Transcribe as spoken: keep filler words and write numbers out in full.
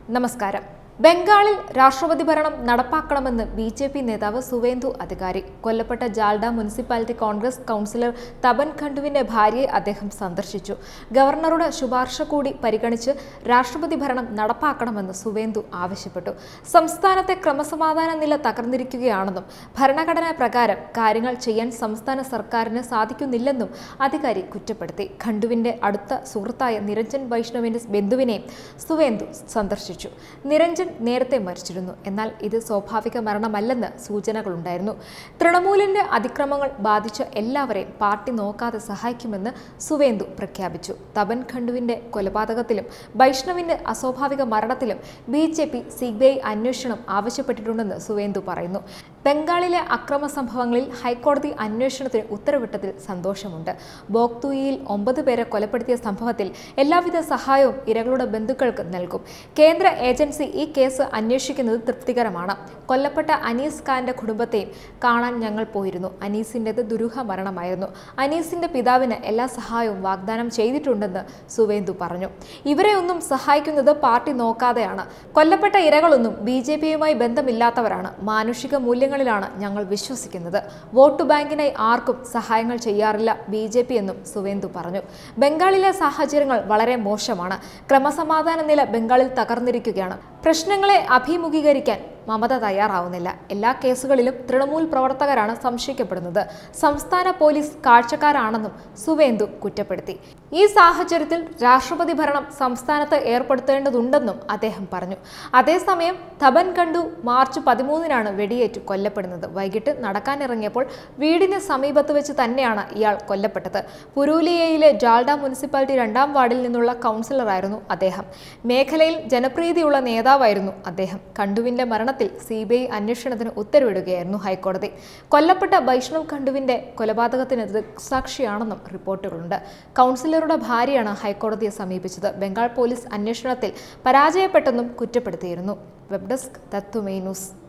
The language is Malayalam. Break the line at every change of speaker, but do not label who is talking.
നമസ്കാരം. ബംഗാളിൽ രാഷ്ട്രപതി ഭരണം നടപ്പാക്കണമെന്ന് ബി ജെ പി നേതാവ് സുവേന്ദു അധികാരി. കൊല്ലപ്പെട്ട ജാൽഡ മുനിസിപ്പാലിറ്റി കോൺഗ്രസ് കൗൺസിലർ തപൻ ഖണ്ഡുവിന്റെ ഭാര്യയെ അദ്ദേഹം സന്ദർശിച്ചു. ഗവർണറുടെ ശുപാർശ കൂടി പരിഗണിച്ച് രാഷ്ട്രപതി ഭരണം നടപ്പാക്കണമെന്ന് സുവേന്ദു ആവശ്യപ്പെട്ടു. സംസ്ഥാനത്തെ ക്രമസമാധാന നില തകർന്നിരിക്കുകയാണെന്നും ഭരണഘടനാ പ്രകാരം കാര്യങ്ങൾ ചെയ്യാൻ സംസ്ഥാന സർക്കാരിന് സാധിക്കുന്നില്ലെന്നും അധികാരി കുറ്റപ്പെടുത്തി. ഖണ്ഡുവിന്റെ അടുത്ത സുഹൃത്തായ നിരഞ്ജൻ വൈഷ്ണവിന്റെ ബന്ധുവിനെയും സുവേന്ദു സന്ദർശിച്ചു. നിരഞ്ജൻ നേരത്തെ മരിച്ചിരുന്നു. എന്നാൽ ഇത് സ്വാഭാവിക മരണമല്ലെന്ന് സൂചനകളുണ്ടായിരുന്നു. തൃണമൂലിന്റെ അതിക്രമങ്ങൾ ബാധിച്ച എല്ലാവരെയും പാർട്ടി നോക്കാതെ സഹായിക്കുമെന്ന് സുവേന്ദു പ്രഖ്യാപിച്ചു. തപൻ ഖണ്ഡുവിന്റെ കൊലപാതകത്തിലും വൈഷ്ണവിന്റെ അസ്വാഭാവിക മരണത്തിലും B J P C B I അന്വേഷണം ആവശ്യപ്പെട്ടിട്ടുണ്ടെന്ന് സുവേന്ദു പറയുന്നു. ബംഗാളിലെ അക്രമ സംഭവങ്ങളിൽ ഹൈക്കോടതി അന്വേഷണത്തിന് ഉത്തരവിട്ടതിൽ സന്തോഷമുണ്ട്. ബോക്തുയിൽ ഒമ്പത് പേരെ കൊലപ്പെടുത്തിയ സംഭവത്തിൽ എല്ലാവിധ സഹായവും ഇരകളുടെ ബന്ധുക്കൾക്ക് നൽകും. കേന്ദ്ര ഏജൻസി ഈ കേസ് അന്വേഷിക്കുന്നത് തൃപ്തികരമാണ്. കൊല്ലപ്പെട്ട അനീസ് ഖാന്റെ കുടുംബത്തെയും കാണാൻ ഞങ്ങൾ പോയിരുന്നു. അനീസിൻ്റെത് ദുരൂഹ മരണമായിരുന്നു. അനീസിന്റെ പിതാവിന് എല്ലാ സഹായവും വാഗ്ദാനം ചെയ്തിട്ടുണ്ടെന്ന് സുവേന്ദു പറഞ്ഞു. ഇവരെ ഒന്നും സഹായിക്കുന്നത് പാർട്ടി നോക്കാതെയാണ്. കൊല്ലപ്പെട്ട ഇരകളൊന്നും ബി ജെ പിയുമായി ബന്ധമില്ലാത്തവരാണ്. മാനുഷിക മൂല്യങ്ങളിലാണ് ഞങ്ങൾ വിശ്വസിക്കുന്നത്. വോട്ട് ബാങ്കിനായി ആർക്കും സഹായങ്ങൾ ചെയ്യാറില്ല ബി ജെ പി എന്നും സുവേന്ദു പറഞ്ഞു. ബംഗാളിലെ സാഹചര്യങ്ങൾ വളരെ മോശമാണ്. ക്രമസമാധാന നില ബംഗാളിൽ തകർന്നിരിക്കുകയാണ്. പ്രശ്നങ്ങളെ അഭിമുഖീകരിക്കാൻ മമത തയ്യാറാവുന്നില്ല. എല്ലാ കേസുകളിലും തൃണമൂൽ പ്രവർത്തകരാണ് സംശയിക്കപ്പെടുന്നത്. സംസ്ഥാന പോലീസ് കാഴ്ചക്കാരാണെന്നും സുവേന്ദു കുറ്റപ്പെടുത്തി. ഈ സാഹചര്യത്തിൽ രാഷ്ട്രപതി ഭരണം സംസ്ഥാനത്ത് ഏർപ്പെടുത്തേണ്ടതുണ്ടെന്നും അദ്ദേഹം പറഞ്ഞു. അതേസമയം തപൻ ഖണ്ഡു മാർച്ച് പതിമൂന്നിനാണ് വെടിയേറ്റ് കൊല്ലപ്പെടുന്നത്. വൈകിട്ട് നടക്കാനിറങ്ങിയപ്പോൾ വീടിന് സമീപത്ത് വെച്ച് തന്നെയാണ് ഇയാൾ കൊല്ലപ്പെട്ടത്. പുരൂലിയയിലെ ജാൽഡ മുനിസിപ്പാലിറ്റി രണ്ടാം വാർഡിൽ നിന്നുള്ള കൗൺസിലറായിരുന്നു അദ്ദേഹം. മേഖലയിൽ ജനപ്രീതിയുള്ള നേതാവായിരുന്നു അദ്ദേഹം. ഖണ്ഡുവിന്റെ മരണത്തിൽ സി ബി ഐ അന്വേഷണത്തിന് ഉത്തരവിടുകയായിരുന്നു ഹൈക്കോടതി. കൊല്ലപ്പെട്ട വൈഷ്ണവ് ഖണ്ഡുവിന്റെ കൊലപാതകത്തിന് ദൃക്സാക്ഷിയാണെന്നും റിപ്പോർട്ടുകളുണ്ട്. കൗൺസിലറുടെ ഭാര്യയാണ് ഹൈക്കോടതിയെ സമീപിച്ചത്. ബംഗാൾ പോലീസ് അന്വേഷണത്തിൽ പരാജയപ്പെട്ടെന്നും കുറ്റപ്പെടുത്തിയിരുന്നു. Web desk Tatwamayi news.